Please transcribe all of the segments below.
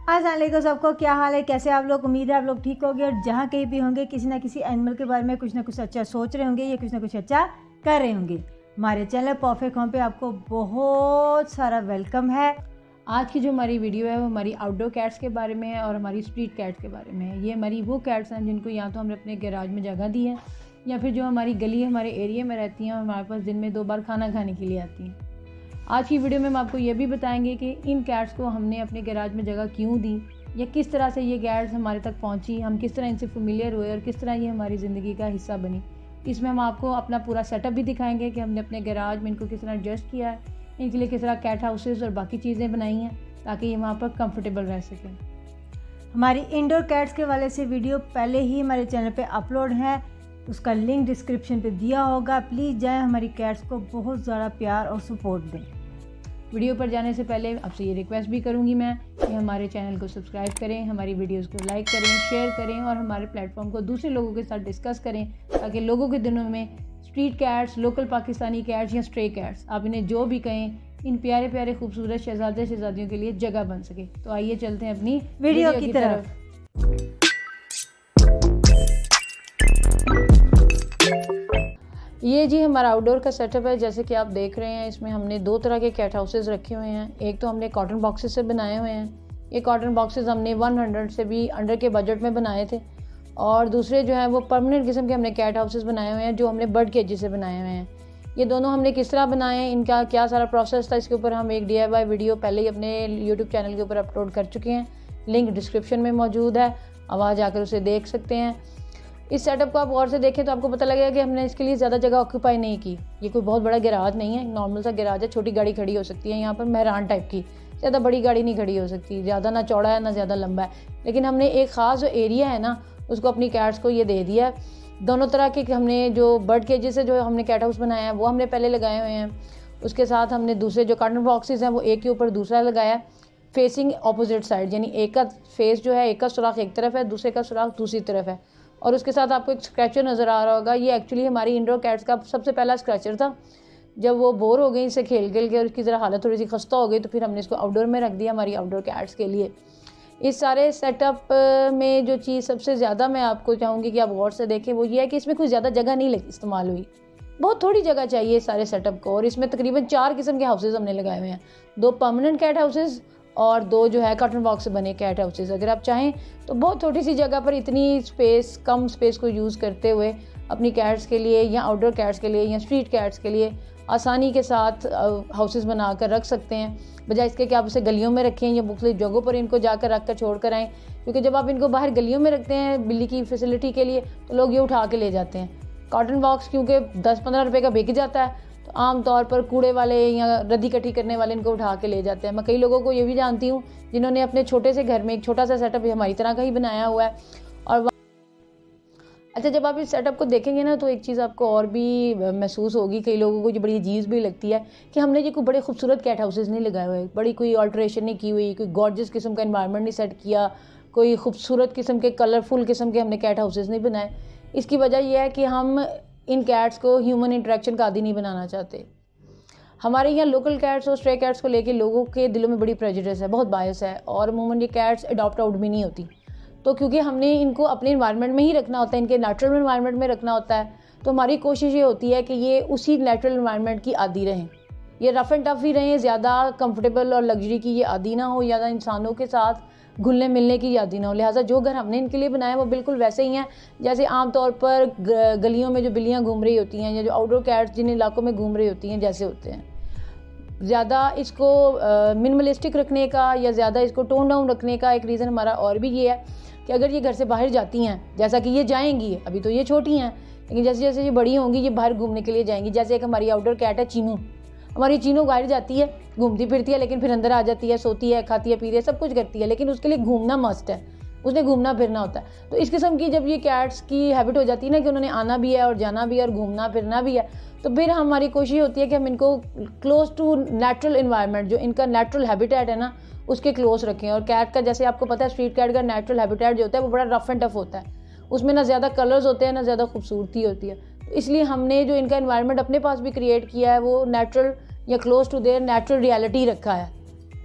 अस्सलाम वालेकुम सबको, क्या हाल है, कैसे आप लोग। उम्मीद है आप लोग ठीक होंगे और जहाँ कहीं भी होंगे किसी ना किसी एनिमल के बारे में कुछ ना कुछ अच्छा सोच रहे होंगे या कुछ ना कुछ अच्छा कर रहे होंगे। हमारे चैनल परफेक्ट होम पे आपको बहुत सारा वेलकम है। आज की जो हमारी वीडियो है वो हमारी आउटडोर कैट्स के बारे में है और हमारी स्ट्रीट कैट्स के बारे में है। ये हमारी वो कैट्स हैं जिनको या तो हमने अपने गैराज में जगह दी है या फिर जो हमारी गली हमारे एरिया में रहती हैं और हमारे पास दिन में 2 बार खाना खाने के लिए आती हैं। आज की वीडियो में हम आपको ये भी बताएंगे कि इन कैट्स को हमने अपने गैराज में जगह क्यों दी या किस तरह से ये कैट्स हमारे तक पहुंची, हम किस तरह इनसे फेमिलियर हुए और किस तरह ये हमारी ज़िंदगी का हिस्सा बनी। इसमें हम आपको अपना पूरा सेटअप भी दिखाएंगे कि हमने अपने गैराज में इनको किस तरह एडजस्ट किया है, इनके लिए किस तरह कैट हाउसेस और बाकी चीज़ें बनाई हैं ताकि ये वहाँ पर कंफर्टेबल रह सकें। हमारी इंडोर कैट्स के वाले से वीडियो पहले ही हमारे चैनल पे अपलोड है, उसका लिंक डिस्क्रिप्शन पे दिया होगा। प्लीज़ जाएं, हमारी कैट्स को बहुत ज़्यादा प्यार और सपोर्ट दें। वीडियो पर जाने से पहले आपसे ये रिक्वेस्ट भी करूँगी मैं कि हमारे चैनल को सब्सक्राइब करें, हमारी वीडियोस को लाइक करें, शेयर करें और हमारे प्लेटफॉर्म को दूसरे लोगों के साथ डिस्कस करें ताकि लोगों के दिनों में street cats, local Pakistani cats या स्ट्रे कैट्स, आप इन्हें जो भी कहें, इन प्यारे प्यारे खूबसूरत शहजादे शहजादियों के लिए जगह बन सके। तो आइए चलते हैं अपनी वीडियो की तरफ। ये जी हमारा आउटडोर का सेटअप है। जैसे कि आप देख रहे हैं, इसमें हमने 2 तरह के कैट हाउसेस रखे हुए हैं। एक तो हमने कॉटन बॉक्सेस से बनाए हुए हैं, ये कॉटन बॉक्सेस हमने 100 से भी अंडर के बजट में बनाए थे, और दूसरे जो हैं वो परमानेंट किस्म के हमने कैट हाउसेस बनाए हुए हैं जो हमने बर्ड केजेस से बनाए हुए हैं। ये दोनों हमने किस तरह बनाए हैं, इनका क्या सारा प्रोसेस था, इसके ऊपर हम एक DIY वीडियो पहले ही अपने YouTube चैनल के ऊपर अपलोड कर चुके हैं। लिंक डिस्क्रिप्शन में मौजूद है, अब आ जाकर उसे देख सकते हैं। इस सेटअप को आप गौर से देखें तो आपको पता लगेगा कि हमने इसके लिए ज़्यादा जगह ऑक्यूपाई नहीं की। ये कोई बहुत बड़ा गैराज नहीं है, नॉर्मल सा गैराज है। छोटी गाड़ी खड़ी हो सकती है यहाँ पर, मेहरान टाइप की, ज़्यादा बड़ी गाड़ी नहीं खड़ी हो सकती, ज़्यादा ना चौड़ा है ना ज़्यादा लंबा है। लेकिन हमने एक ख़ास जो एरिया है ना, उसको अपनी कैट्स को ये दे दिया है। दोनों तरह के हमने जो बर्ड केजेस से जो हमने कैट हाउस बनाया है वो हमने पहले लगाए हुए हैं। उसके साथ हमने दूसरे जो कॉटन बॉक्सेस हैं वो एक के ऊपर दूसरा लगाया है, फेसिंग अपोजिट साइड, यानी एक का फेस जो है, एक का सुराख एक तरफ है, दूसरे का सुराख दूसरी तरफ है। और उसके साथ आपको एक स्क्रैचर नज़र आ रहा होगा, ये एक्चुअली हमारी इंडोर कैट्स का सबसे पहला स्क्रैचर था। जब वो बोर हो गई इसे खेल खेल के और इसकी ज़रा हालत थोड़ी सी खस्ता हो गई तो फिर हमने इसको आउटडोर में रख दिया हमारी आउटडोर कैट्स के लिए। इस सारे सेटअप में जो चीज़ सबसे ज़्यादा मैं आपको चाहूँगी कि आप गौर से देखें वो ये है कि इसमें कुछ ज़्यादा जगह नहीं इस्तेमाल हुई, बहुत थोड़ी जगह चाहिए इस सारे सेटअप को। और इसमें तकरीबन 4 किस्म के हाउसेज हमने लगाए हुए हैं, 2 परमानेंट कैट हाउसेज और 2 जो है कॉटन बॉक्स से बने कैट हाउसेज। अगर आप चाहें तो बहुत छोटी सी जगह पर इतनी स्पेस, कम स्पेस को यूज़ करते हुए अपनी कैट्स के लिए या आउटडोर कैट्स के लिए या स्ट्रीट कैट्स के लिए आसानी के साथ हाउसेस बनाकर रख सकते हैं, बजाय इसके कि आप उसे गलियों में रखें या मुख्तलिफ जगहों पर इनको जाकर रख कर छोड़ कर आएँ। क्योंकि जब आप इनको बाहर गलियों में रखते हैं बिल्ली की फैसिलिटी के लिए तो लोग ये उठा के ले जाते हैं। कॉटन बॉक्स क्योंकि 10-15 रुपये का बिक जाता है तो आम तौर पर कूड़े वाले या रद्दी इकट्ठी करने वाले इनको उठा के ले जाते हैं। मैं कई लोगों को ये भी जानती हूँ जिन्होंने अपने छोटे से घर में एक छोटा सा सेटअप हमारी तरह का ही बनाया हुआ है। और अच्छा, जब आप इस सेटअप को देखेंगे ना तो एक चीज़ आपको और भी महसूस होगी, कई लोगों को ये बड़ी अजीज भी लगती है कि हमने ये कोई बड़े खूबसूरत कैट हाउसेज नहीं लगाए हुए, बड़ी कोई ऑल्ट्रेशन नहीं की हुई, कोई गॉर्जियस किस्म का एनवायरनमेंट नहीं सेट किया, कोई खूबसूरत किस्म के कलरफुल किस्म के हमने कैट हाउसेज नहीं बनाए। इसकी वजह यह है कि हम इन कैट्स को ह्यूमन इंटरेक्शन का आदी नहीं बनाना चाहते। हमारे यहाँ लोकल कैट्स और स्ट्रे कैट्स को लेके लोगों के दिलों में बड़ी प्रेजुडिस है, बहुत बायस है, और अमूमन ये कैट्स अडॉप्ट आउट भी नहीं होती। तो क्योंकि हमने इनको अपने इन्वायरमेंट में ही रखना होता है, इनके नेचुरल इन्वायरमेंट में रखना होता है, तो हमारी कोशिश ये होती है कि ये उसी नेचुरल इन्वायरमेंट की आदी रहें, ये रफ़ एंड टफ ही रहें, ज़्यादा कंफर्टेबल और लग्जरी की ये आदी ना हो, ज़्यादा इंसानों के साथ घुलने मिलने की यादी ना हो। लिहाजा जो घर हमने इनके लिए बनाया वो बिल्कुल वैसे ही हैं जैसे आम तौर पर गलियों में जो बिल्लियाँ घूम रही होती हैं या जो आउटडोर कैट्स जिन इलाकों में घूम रही होती हैं जैसे होते हैं। ज़्यादा इसको मिनिमलिस्टिक रखने का या ज़्यादा इसको टोन डाउन रखने का एक रीज़न हमारा और भी ये है कि अगर ये घर से बाहर जाती हैं, जैसा कि ये जाएंगी, अभी तो ये छोटी हैं, लेकिन जैसे जैसे ये बड़ी होंगी ये बाहर घूमने के लिए जाएंगी। जैसे एक हमारी आउटडोर कैट है चीनू, हमारी चीनू बाहर जाती है, घूमती फिरती है, लेकिन फिर अंदर आ जाती है, सोती है, खाती है, पीती है, सब कुछ करती है, लेकिन उसके लिए घूमना मस्ट है, उसने घूमना फिरना होता है। तो इस किस्म की जब ये कैट्स की हैबिट हो जाती है ना कि उन्होंने आना भी है और जाना भी है और घूमना फिरना भी है, तो फिर हमारी कोशिश होती है कि हम इनको क्लोज टू नेचुरल इन्वायरमेंट, जो इनका नेचुरल हैबिटेट है ना, उसके क्लोज रखें। और कैट का जैसे आपको पता है स्ट्रीट कैट का नेचुरल हैबिटेट जो होता है वो बड़ा रफ एंड टफ होता है, उसमें ना ज़्यादा कलर्स होते हैं ना ज़्यादा खूबसूरती होती है। तो इसलिए हमने जो इनका इन्वायरमेंट अपने पास भी क्रिएट किया है वो नेचुरल या close to their natural reality रखा है।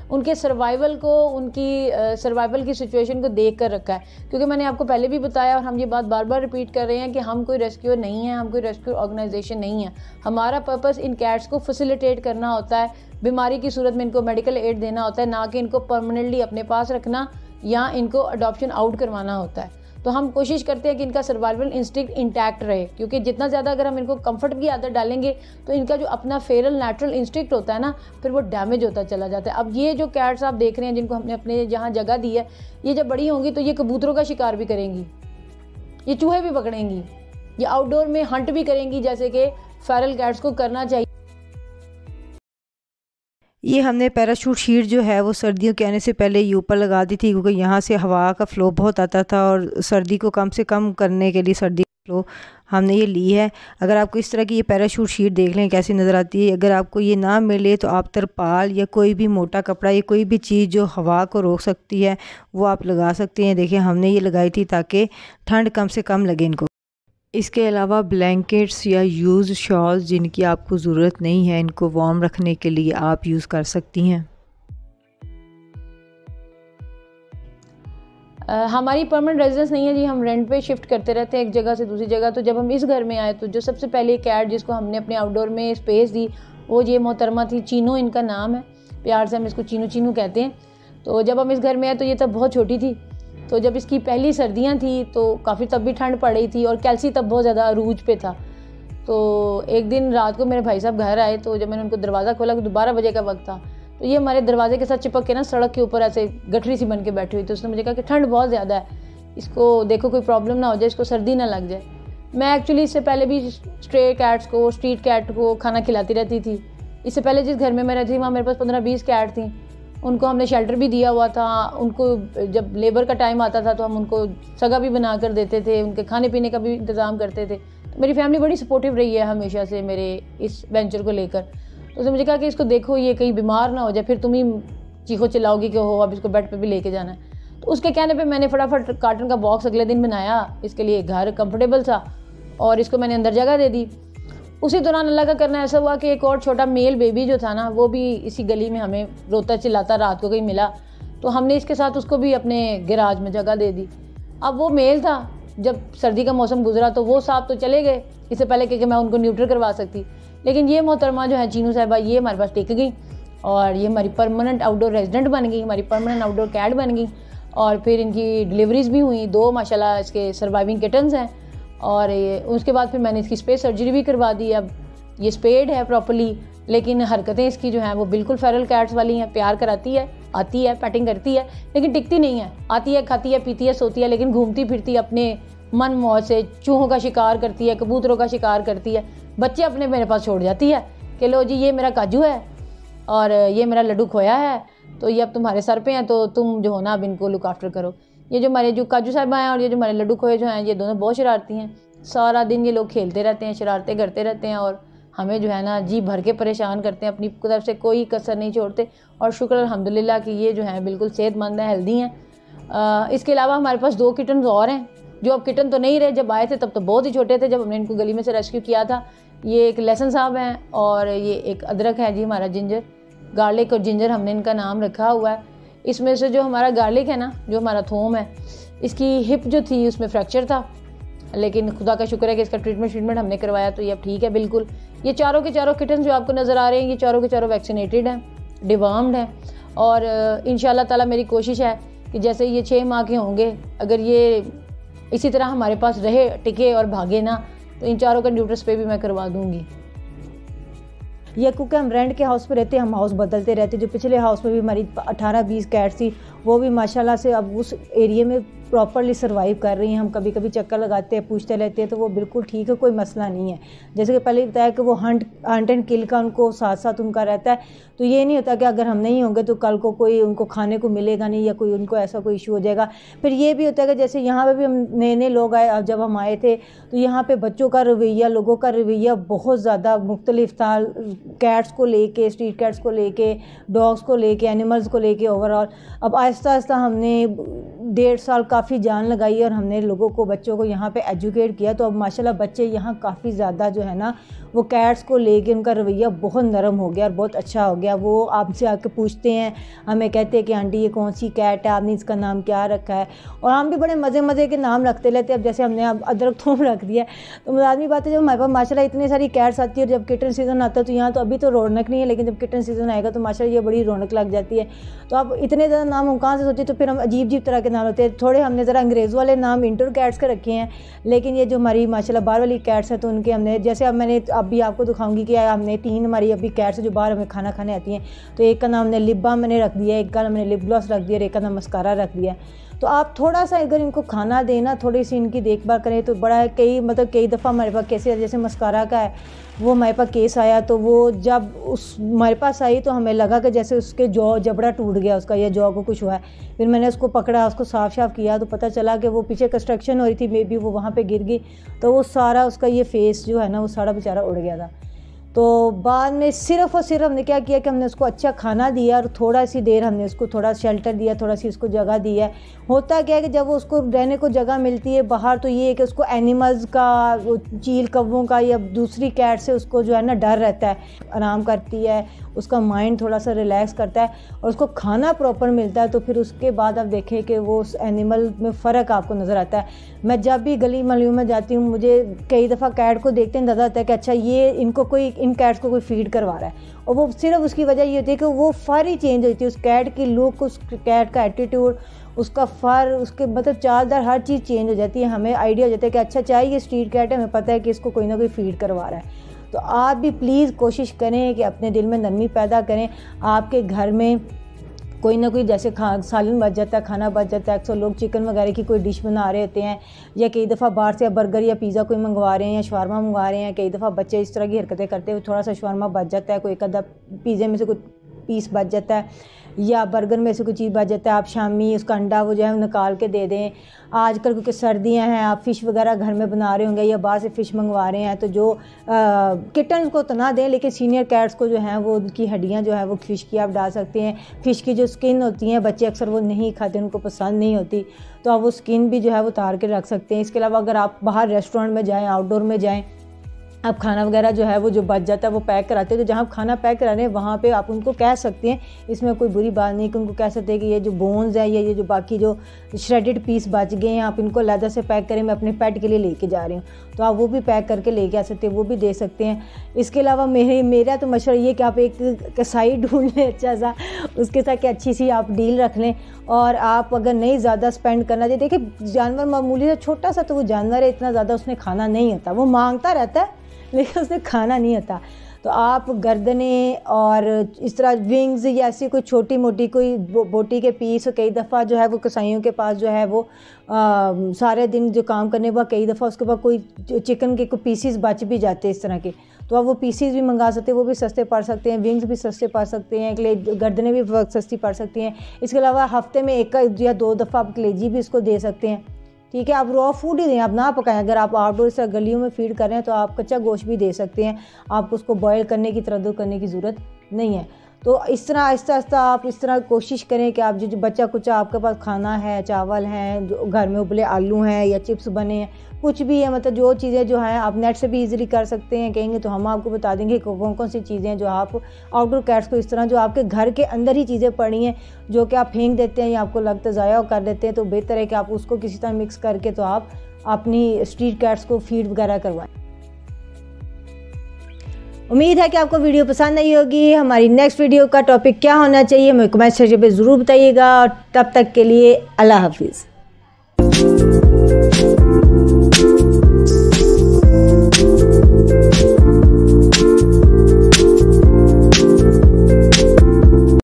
उनके सर्वाइवल को, उनकी सर्वाइवल की सिचुएशन को देख कर रखा है। क्योंकि मैंने आपको पहले भी बताया और हम ये बात बार बार रिपीट कर रहे हैं कि हम कोई रेस्क्यूअर नहीं है, हम कोई रेस्क्यू ऑर्गेनाइजेशन नहीं है। हमारा पर्पस इन कैट्स को फैसिलिटेट करना होता है, बीमारी की सूरत में इनको मेडिकल एड देना होता है, ना कि इनको परमानेंटली अपने पास रखना या इनको अडॉप्शन आउट करवाना होता है। तो हम कोशिश करते हैं कि इनका सर्वाइवल इंस्टिंक्ट इंटैक्ट रहे, क्योंकि जितना ज़्यादा अगर हम इनको कंफर्ट की आदत डालेंगे तो इनका जो अपना फेरल नेचुरल इंस्टिंक्ट होता है ना, फिर वो डैमेज होता चला जाता है। अब ये जो कैट्स आप देख रहे हैं जिनको हमने अपने जहाँ जगह दी है, ये जब बड़ी होंगी तो ये कबूतरों का शिकार भी करेंगी, ये चूहे भी पकड़ेंगी, ये आउटडोर में हंट भी करेंगी, जैसे कि फेरल कैट्स को करना चाहिए। ये हमने पैराशूट शीट जो है वो सर्दियों के आने से पहले ये ऊपर लगा दी थी, क्योंकि यहाँ से हवा का फ़्लो बहुत आता था और सर्दी को कम से कम करने के लिए सर्दी का फ़्लो हमने ये ली है। अगर आपको इस तरह की ये पैराशूट शीट देख लें कैसी नज़र आती है, अगर आपको ये ना मिले तो आप तरपाल या कोई भी मोटा कपड़ा या कोई भी चीज़ जो हवा को रोक सकती है वो आप लगा सकते हैं। देखिए हमने ये लगाई थी ताकि ठंड कम से कम लगे इनको। इसके अलावा ब्लैंकेट्स या यूज़ शॉल्स जिनकी आपको ज़रूरत नहीं है, इनको वार्म रखने के लिए आप यूज़ कर सकती हैं। हमारी परमानेंट रेजिडेंस नहीं है जी, हम रेंट पे शिफ्ट करते रहते हैं एक जगह से दूसरी जगह। तो जब हम इस घर में आए तो जो सबसे पहले कैट जिसको हमने अपने आउटडोर में स्पेस दी वो ये मोहतरमा थी, चीनू इनका नाम है, प्यार से हम इसको चीनू चीनू कहते हैं। तो जब हम इस घर में आए तो ये तब बहुत छोटी थी, तो जब इसकी पहली सर्दियां थी तो काफ़ी तब भी ठंड पड़ रही थी और कैल्सी तब बहुत ज़्यादा अरूज पे था। तो एक दिन रात को मेरे भाई साहब घर आए, तो जब मैंने उनको दरवाज़ा खोला तो 12 बजे का वक्त था, तो ये हमारे दरवाजे के साथ चिपक के ना सड़क के ऊपर ऐसे गठरी सी बन के बैठी हुई। तो उसने मुझे कहा कि ठंड बहुत ज़्यादा है, इसको देखो कोई प्रॉब्लम ना हो जाए, इसको सर्दी ना लग जाए। मैं एक्चुअली इससे पहले भी स्ट्रे कैट्स को, स्ट्रीट कैट को खाना खिलाती रहती थी। इससे पहले जिस घर में मैं रहती थी वहाँ मेरे पास 15-20 कैट थी, उनको हमने शेल्टर भी दिया हुआ था। उनको जब लेबर का टाइम आता था तो हम उनको सगा भी बना कर देते थे, उनके खाने पीने का भी इंतज़ाम करते थे। तो मेरी फैमिली बड़ी सपोर्टिव रही है हमेशा से मेरे इस वेंचर को लेकर। तो उसने मुझे कहा कि इसको देखो ये कहीं बीमार ना हो जाए, फिर तुम ही चीखो चिल्लाओगी कि हो अब इसको बेड पे भी लेके जाना है। तो उसके कहने पे मैंने फटाफट कार्टन का बॉक्स अगले दिन बनाया, इसके लिए घर कंफर्टेबल था और इसको मैंने अंदर जगह दे दी। उसी दौरान अल्लाह का करना ऐसा हुआ कि एक और छोटा मेल बेबी जो था ना, वो भी इसी गली में हमें रोता चिल्लाता रात को कहीं मिला, तो हमने इसके साथ उसको भी अपने गैराज में जगह दे दी। अब वो मेल था, जब सर्दी का मौसम गुजरा तो वो साहब तो चले गए, इससे पहले कि मैं उनको न्यूट्रल करवा सकती। लेकिन ये मोहतरमा जो है चीनू साहिबा, ये हमारे पास टिक गई और ये हमारी परमानेंट आउटडोर रेजिडेंट बन गई, हमारी परमानेंट आउटडोर कैट बन गई। और फिर इनकी डिलीवरीज भी हुई, 2 माशाल्लाह इसके सर्वाइविंग किटन्स हैं। और उसके बाद फिर मैंने इसकी स्पेस सर्जरी भी करवा दी। अब ये स्पेड है प्रॉपर्ली, लेकिन हरकतें इसकी जो हैं वो बिल्कुल फेरल कैट्स वाली हैं। प्यार कराती है, आती है, पेटिंग करती है, लेकिन टिकती नहीं है। आती है, खाती है, पीती है, सोती है, लेकिन घूमती फिरती अपने मन मौज से चूहों का शिकार करती है, कबूतरों का शिकार करती है। बच्चे अपने मेरे पास छोड़ जाती है कि लो जी ये मेरा काजू है और ये मेरा लड्डू खोया है, तो ये अब तुम्हारे सर पे हैं, तो तुम जो हो ना अब इनको लुक आफ्टर करो। ये जो हमारे जो काजू साहिबा हैं और ये जो हमारे लड्डू खोए जो हैं, ये दोनों बहुत शरारती हैं। सारा दिन ये लोग खेलते रहते हैं, शरारतें करते रहते हैं और हमें जो है ना जी भर के परेशान करते हैं, अपनी तरफ से कोई कसर नहीं छोड़ते। और शुक्र अल्हम्दुलिल्लाह कि ये जो हैं बिल्कुल सेहतमंद हैं, हेल्दी हैं। इसके अलावा हमारे पास 2 किटन्स और हैं, जो अब किटन तो नहीं रहे, जब आए थे तब तो बहुत ही छोटे थे जब हमने इनको गली में से रेस्क्यू किया था। ये एक लेसन साहब हैं और ये एक अदरक है जी हमारा जिंजर, गार्लिक और जिंजर हमने इनका नाम रखा हुआ है। इसमें से जो हमारा गार्लिक है ना, जो हमारा थोम है, इसकी हिप जो थी उसमें फ्रैक्चर था, लेकिन खुदा का शुक्र है कि इसका ट्रीटमेंट हमने करवाया तो ये अब ठीक है बिल्कुल। ये चारों के चारों किटन्स जो आपको नज़र आ रहे हैं, ये चारों के चारों वैक्सीनेटेड हैं, डिवर्म्ड हैं। और इंशाल्लाह ताला मेरी कोशिश है कि जैसे ये 6 माह के होंगे, अगर ये इसी तरह हमारे पास रहे, टिके और भागे ना, तो इन चारों का न्यूट्रल स्प्रे भी मैं करवा दूँगी। या क्योंकि हम रेंट के हाउस पे रहते हैं, हम हाउस बदलते रहते हैं। जो पिछले हाउस में भी हमारी 18-20 कैट्स थी, वो भी माशाल्लाह से अब उस एरिया में प्रॉपरली सर्वाइव कर रही हैं। हम कभी कभी चक्कर लगाते हैं, पूछते रहते हैं, तो वो बिल्कुल ठीक है, कोई मसला नहीं है। जैसे कि पहले बताया कि वो हंट एंड किल का उनको साथ साथ उनका रहता है, तो ये नहीं होता कि अगर हम नहीं होंगे तो कल को कोई उनको खाने को मिलेगा नहीं या कोई उनको ऐसा कोई इशू हो जाएगा। फिर ये भी होता है कि जैसे यहाँ पे भी हम नए नए लोग आए, अब जब हम आए थे तो यहाँ पे बच्चों का रवैया, लोगों का रवैया बहुत ज़्यादा मुख्तलिफ था। कैट्स को लेके, स्ट्रीट कैट्स को लेके, डॉग्स को लेके, एनिमल्स को लेके ओवरऑल। अब आहिस्ता आहिस्ता हमने 1.5 साल काफ़ी जान लगाई और हमने लोगों को, बच्चों को यहाँ पे एजुकेट किया। तो अब माशाल्लाह बच्चे यहाँ काफ़ी ज़्यादा जो है ना वो कैट्स को लेके उनका रवैया बहुत नरम हो गया और बहुत अच्छा हो गया। वो आपसे आके पूछते हैं, हमें कहते हैं कि आंटी ये कौन सी कैट है, आपने इसका नाम क्या रखा है। और हम भी बड़े मज़े के नाम रखते रहते हैं। अब जैसे हमने अब अदरक थूम रख दिया, तो लाजमी बात है जब हमारे पास माशाल्लाह इतनी सारी कैट्स आती है और जब किटन सीज़न आता है तो यहाँ तो अभी तो रौनक नहीं है, लेकिन जब किटन सीज़न आएगा तो माशाल्लाह ये बड़ी रौनक लग जाती है। तो अब इतने ज़्यादा नाम हम कहाँ से सोचे, तो फिर हम अजीब तरह के नाम होते हैं। थोड़े हमने ज़रा अंग्रेज़ वाले नाम इंडोर कैट्स के रखे हैं, लेकिन ये जो हमारी माशाल्लाह बाहर वाली कैट्स हैं तो उनके हमने, जैसे अब मैंने अभी आपको दिखाऊंगी कि हमने 3 हमारी अभी कैट्स जो बाहर हमें खाना खाने आती हैं, तो एक का नाम हमने लिप बाम मैंने रख दिया, एक का हमने लिप ग्लॉस रख दिया और एक का नाम मस्कारा रख दिया। तो आप थोड़ा सा अगर इनको खाना देना, थोड़ी सी इनकी देखभाल करें तो बड़ा है। कई दफ़ा हमारे पास कैसे, जैसे मस्कारा का है वो हमारे पास केस आया, तो वो जब हमारे पास आई तो हमें लगा कि जैसे उसके जबड़ा टूट गया उसका, या जॉ को कुछ हुआ है। फिर मैंने उसको पकड़ा, उसको साफ किया, तो पता चला कि वो पीछे कंस्ट्रक्शन हो रही थी, मे बी वो वहाँ पे गिर गई, तो वो सारा उसका ये फेस जो है ना वो सारा बेचारा उड़ गया था। तो बाद में सिर्फ़ और सिर्फ हमने क्या किया कि हमने उसको अच्छा खाना दिया और थोड़ा सी देर हमने उसको थोड़ा शेल्टर दिया, थोड़ा सी उसको जगह दी है। होता क्या है कि जब उसको रहने को जगह मिलती है बाहर, तो ये है कि उसको एनिमल्स का, चील कौवों का या दूसरी कैट से उसको जो है ना डर रहता है। आराम करती है, उसका माइंड थोड़ा सा रिलैक्स करता है और उसको खाना प्रॉपर मिलता है, तो फिर उसके बाद आप देखें कि वो उस एनिमल में फ़र्क आपको नज़र आता है। मैं जब भी गली मलियों में जाती हूँ, मुझे कई दफ़ा कैट को देखते हैं अंदाज़ा होता है कि अच्छा ये इन कैट्स को कोई फीड करवा रहा है, और वो सिर्फ उसकी वजह ये होती है कि वो फर ही चेंज होती है, उस कैट की लुक, उस कैट का एटीट्यूड, उसका फ़र, उसके मतलब चादर, हर चीज़ चेंज हो जाती है। हमें आइडिया हो जाता है कि अच्छा चाहे ये स्ट्रीट कैट है, हमें पता है कि इसको कोई ना कोई फीड करवा रहा है। तो आप भी प्लीज़ कोशिश करें कि अपने दिल में नरमी पैदा करें। आपके घर में कोई ना कोई जैसे सालन बच जाता है, खाना बच जाता है, अक्सर लोग चिकन वगैरह की कोई डिश बना रहे होते हैं, या कई दफ़ा बाहर से बर्गर या पिज़्ज़ा कोई मंगवा रहे हैं या शवारमा मंगवा रहे हैं। कई दफ़ा बच्चे इस तरह की हरकतें करते हैं, थोड़ा सा शवारमा बच जाता है, कोई एक आधा पिज़्ज़े में से कोई पीस बच जाता है या बर्गर में से कोई चीज़ बच जाता है, आप शामी उसका अंडा वो जो है निकाल के दे दें। आजकल क्योंकि सर्दियां हैं, आप फ़िश वगैरह घर में बना रहे होंगे या बाहर से फ़िश मंगवा रहे हैं, तो जो किटन्स को तो ना दें, लेकिन सीनियर कैट्स को जो हैं वो उनकी हड्डियां जो है वो फ़िश की आप डाल सकते हैं। फ़िश की जो स्किन होती है, बच्चे अक्सर वो नहीं खाते, उनको पसंद नहीं होती, तो आप वो स्किन भी जो है वो उतार के रख सकते हैं। इसके अलावा अगर आप बाहर रेस्टोरेंट में जाएँ, आउटडोर में जाएँ, आप खाना वगैरह जो है वो जो बच जाता है वो पैक कराते हैं, तो जहाँ आप खाना पैक करा रहे हैं वहाँ पे आप उनको कह सकते हैं, इसमें कोई बुरी बात नहीं कि उनको कह सकते हैं कि ये जो बोन्स है या ये जो बाकी जो श्रेडेड पीस बच गए हैं, आप इनको लेदर से पैक करें, मैं अपने पेट के लिए लेके जा रही हूँ, तो आप वो भी पैक करके लेके आ सकते हैं, वो भी दे सकते हैं। इसके अलावा मेरा तो मशवरा ये कि आप एक कसाई ढूंढ लें अच्छा सा, उसके साथ कि अच्छी सी आप डील रख लें, और आप अगर नहीं ज़्यादा स्पेंड करना चाहिए। देखिए जानवर मामूली सा छोटा सा तो वो जानवर है, इतना ज़्यादा उसने खाना नहीं होता, वो मांगता रहता है लेकिन उसने खाना नहीं आता। तो आप गर्दने और इस तरह विंग्स या ऐसी कोई छोटी मोटी कोई बोटी के पीस, कई दफ़ा जो है वो कसाईयों के पास जो है वो सारे दिन जो काम करने के बाद कई दफ़ा उसके बाद कोई चिकन के कोई पीसीस बच भी जाते हैं इस तरह के, तो आप वो पीसीस भी मंगा सकते हैं, वो भी सस्ते पड़ सकते हैं, विंग्स भी सस्ते पड़ सकते हैं, गर्दनें भी सस्ती पड़ सकती हैं। इसके अलावा हफ्ते में 1 या 2 दफ़ा आप कलेजी भी इसको दे सकते हैं, ठीक है। आप रॉ फूड ही दें, आप ना पकाएं। अगर आप आउटडोर से गलियों में फीड कर रहे हैं तो आप कच्चा गोश्त भी दे सकते हैं, आपको उसको बॉयल करने की, तरद्दुद करने की ज़रूरत नहीं है। तो इस तरह आहिस्ता आहिस्ता आप इस तरह कोशिश करें कि आप जो बच्चा कुचा आपके पास खाना है, चावल हैं, जो घर में उबले आलू हैं या चिप्स बने हैं, कुछ भी है, मतलब जो चीज़ें जो हैं आप नेट से भी इजीली कर सकते हैं। कहेंगे तो हम आपको बता देंगे कौन कौन सी चीज़ें हैं जो आप आउटडोर कैट्स को, इस तरह जो आपके घर के अंदर ही चीज़ें पड़ी हैं जो कि आप फेंक देते हैं या आपको लगता ज़ाया कर देते हैं, तो बेहतर है कि आप उसको किसी तरह मिक्स करके तो आप अपनी स्ट्रीट कैट्स को फीड वगैरह करवाएं। उम्मीद है कि आपको वीडियो पसंद आई होगी। हमारी नेक्स्ट वीडियो का टॉपिक क्या होना चाहिए हमें कमेंट सेक्शन पे ज़रूर बताइएगा, और तब तक के लिए अल्लाह हाफिज़।